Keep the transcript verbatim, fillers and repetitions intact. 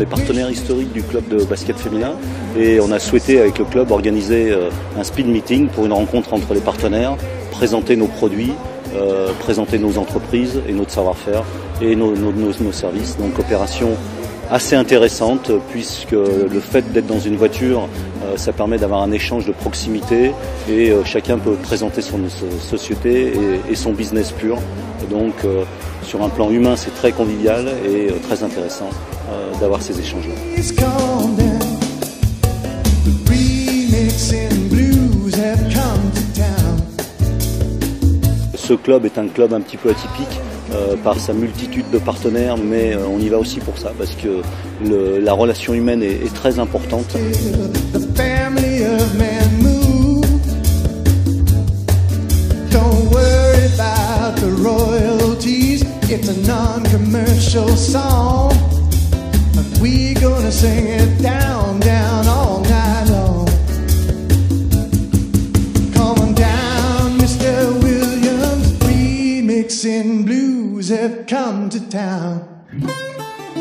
des partenaires historiques du club de basket féminin et on a souhaité avec le club organiser un speed meeting pour une rencontre entre les partenaires, présenter nos produits, euh, présenter nos entreprises et notre savoir-faire et nos, nos, nos, nos services. Donc opération assez intéressante puisque le fait d'être dans une voiture, euh, ça permet d'avoir un échange de proximité et euh, chacun peut présenter son société et, et son business pur. Et donc euh, sur un plan humain c'est très convivial et euh, très intéressant euh, d'avoir ces échanges-là. Ce club est un club un petit peu atypique euh, par sa multitude de partenaires, mais euh, on y va aussi pour ça, parce que le, la relation humaine est, est très importante. And blues have come to town.